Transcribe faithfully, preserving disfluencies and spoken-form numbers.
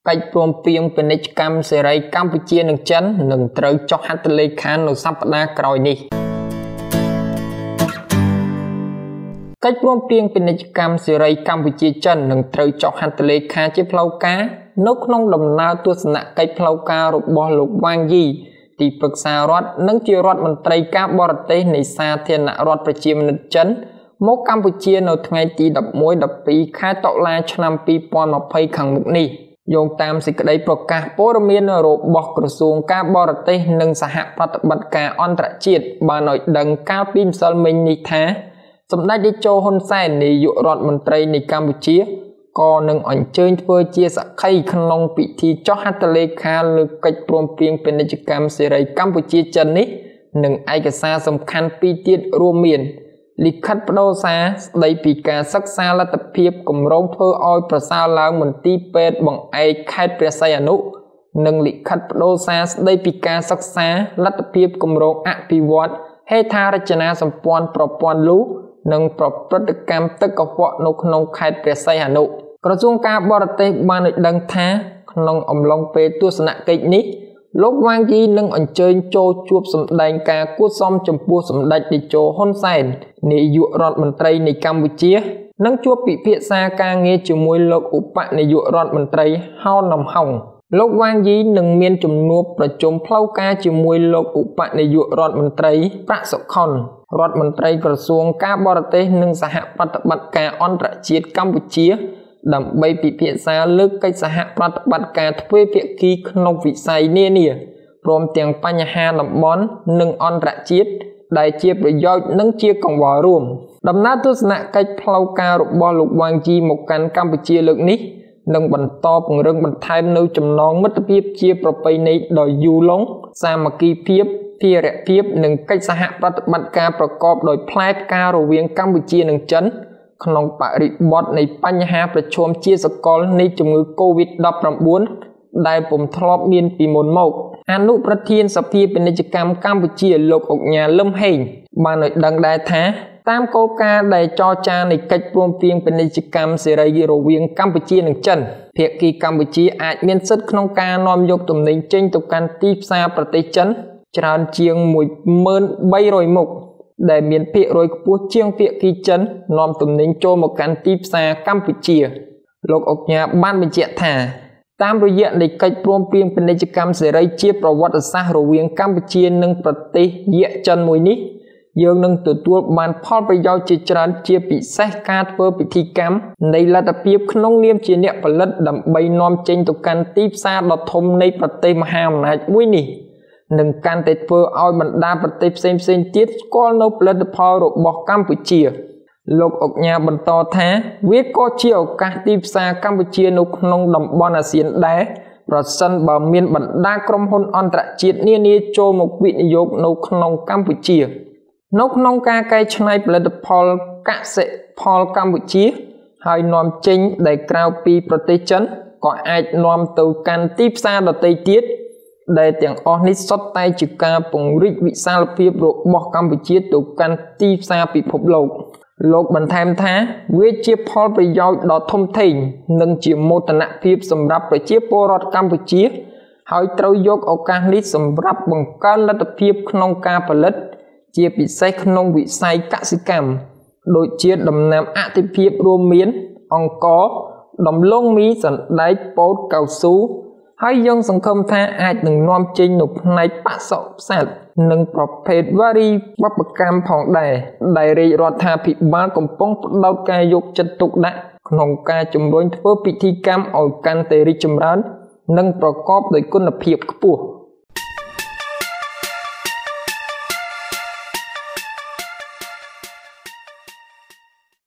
កិច្ចព្រមព្រៀងពាណិជ្ជកម្មសេរីកម្ពុជានិងចិននឹងត្រូវចុះហត្ថលេខានៅសប្តាហ៍ក្រោយនេះកិច្ចព្រមព្រៀងពាណិជ្ជកម្មសេរីកម្ពុជាចិននឹងត្រូវចុះហត្ថលេខាជាផ្លូវការនៅក្នុងដំណើរទស្សនកិច្ចផ្លូវការរបស់លោកវ៉ាងយីទីប្រឹក្សារដ្ឋនិងជារដ្ឋមន្ត្រីការបរទេសនៃសាធារណរដ្ឋប្រជាមានិតចិនមកកម្ពុជានៅថ្ងៃទីដប់មួយ ដប់ពីរខែតុលាឆ្នាំពីរពាន់ម្ភៃខាងមុខនេះយោងតាមសេចក្តីប្រកាសព័ត៌មានរបស់ក្រសួងការបរទេសនិងសហប្រតិបត្តិការអន្តរជាតិបានឲ្យដឹងកាលពីម្សិលមិញនេះថាសម្ដេចតេជោហ៊ុនសែននាយករដ្ឋមន្ត្រីនៃកម្ពុជាក៏នឹងអញ្ជើញធ្វើជាសក្ខីក្នុងពិធីចុះហត្ថលេខាលើកិច្ចព្រមព្រៀងពាណិជ្ជកម្មសេរីកម្ពុជាចិននេះនិងឯកសារសំខាន់ពីរទៀតរួមមានលិខិតបដូរសារស្ដីពីការសិក្សាលទ្ធភាពគម្រោងធ្វើឲ្យប្រសើរឡើងមន្ទីរពេទ្យបង្អែកខេត្តព្រះសីហនុនិងលិខិតបដូរសារស្ដីពីការសិក្សាលទ្ធភាពគម្រោងអភិវឌ្ឍហេដ្ឋារចនាសម្ព័ន្ធប្រព័ន្ធលូនិងប្រព្រឹត្តកម្មទឹកកខ្វក់នៅក្នុងខេត្តព្រះសីហនុក្រសួងការបរទេសបានឲ្យដឹងថាក្នុងអំឡុងពេលទស្សនកិច្ចនេះលោកវ៉ាងយីនឹងអញ្ជើញចូលជួបសម្ដែងការគួសមចំពោះសម្ដេចតេជោហ៊ុនសែននាយករដ្ឋមន្ត្រីនៃកម្ពុជានិងជួបពិភាក្សាការងារជាមួយលោកឧបនាយករដ្ឋមន្ត្រីហៅនំហុងលោកវ៉ាងយីនឹងមានជំនួបប្រជុំផ្លូវការជាមួយលោកឧបនាយករដ្ឋមន្ត្រីប្រាក់សុខុនរដ្ឋមន្ត្រីក្រសួងការបរទេសនិងសហប្រតិបត្តិការអន្តរជាតិកម្ពុជាដើម្បីពិភាក្សាលើកិច្ចសហប្រតិបត្តិការទ្វេភាគីក្នុងវិស័យនានាព្រមទាំងបញ្ហាតំបន់និងអន្តរជាតិដែលជាប្រយោជន៍និងជាកង្វល់រួមដំណើរទស្សនកិច្ចផ្លូវការរបស់លោកវ៉ាងជីមកកាន់កម្ពុជាលើកនេះនឹងបន្តពង្រឹងបន្ថែមនៅចំណងមិត្តភាពជាប្រពៃណីដ៏យូរលង់សាមគ្គីភាពភារៈភាពនិងកិច្ចសហប្រតិបត្តិការប្រកបដោយផ្លែផ្ការវាងកម្ពុជានិងចិនក្នុងបរិបទនៃបញ្ហាប្រឈមជាសកលនៃជំងឺ កូវីដ ដប់ប្រាំបួន ដែលពុំធ្លាប់មានពីមុនមកអនុប្រធានសភាពាណិជ្ជកម្មកម្ពុជាលោកអុកញ៉ាលឹមហេងបានឲ្យដឹងដែរថាតាមគោលការណ៍ដែលចរចានៃកិច្ចព្រមព្រៀងពាណិជ្ជកម្មសេរីរវាងកម្ពុជានិងចិនភាគីកម្ពុជាអាចមានសិទ្ធិក្នុងការនាំយកទំនិញចេញទៅកាន់ទីផ្សារប្រទេសចិនច្រើនជាង មួយម៉ឺនបីរយ មុខដែលមានភាគរយខ្ពស់ជាងភាគីចិននាំទំនិញចូលមកកាន់ទីផ្សារកម្ពុជាលោកអុកញ៉ាបានបញ្ជាក់ថាតាមរយៈនៃកិច្ចព្រមព្រៀងពាណិជ្ជកម្មសេរីជាប្រវត្តិសាស្ត្ររវាងកម្ពុជានិងប្រទេសយក្សចិនមួយនេះយើងនឹងទទួលបានផលប្រយោជន៍ជាច្រើនជាពិសេសការធ្វើពិធីកម្មនៃលទ្ធភាពក្នុងនាមជាអ្នកផលិតដើម្បីនាំចេញទៅកាន់ទីផ្សារដ៏ធំនៃប្រទេសមហាអំណាចមួយនេះនឹងកាន់តែធ្វើឲ្យបណ្ដាប្រទេសផ្សេងៗទៀតស្គាល់នៅផលិតផលរបស់កម្ពុជាលោកអុកញ៉ាបន្តថាវាក៏ជាឱកាសទីផ្សារកម្ពុជានៅក្នុងតំបន់អាស៊ានដែរប្រសិនបើមានបណ្ដាក្រុមហ៊ុនអន្តរជាតិនានាចូលមកវិនិយោគនៅក្នុងកម្ពុជានៅក្នុងការកែច្នៃផលិតផលកសិផលកម្ពុជាហើយនាំចេញដែលក្រៅពីប្រទេសចិនក៏អាចនាំទៅកាន់ទីផ្សារដទៃទៀតដែលទាំងអស់នេះសុទ្ធតែជាការពង្រីកវិសាលភាពរបស់កម្ពុជាទៅកាន់ទីផ្សារពិភពលោកលោកបន្ថែមថាវាជាផលប្រយោជន៍ដ៏ធំធេងនិងជាមោទនភាពសម្រាប់ប្រជាពលរដ្ឋកម្ពុជាហើយត្រូវយកឱកាសនេះសម្រាប់បង្កើនលទ្ធភាពក្នុងការផលិតជាពិសេសក្នុងវិស័យកសិកម្មដូចជាដំណាំអាទិភាពរួមមានអង្ករដំឡូងមីសណ្តែកពោតកៅស៊ូហើយយើងសង្ឃឹមថាអាចនឹងនាំចេញនៅផ្នែកបសុផ្សាត់និងប្រភេទវារីវប្បកម្មផងដែរដែលរាជរដ្ឋាភិបាលកំពុងផ្ដោតការយកចិត្តទុកដាក់ក្នុងការជំរុញធ្វើពិធីកម្មឲ្យកាន់តែរីកចម្រើននិងប្រកបដោយគុណភាពខ្ពស់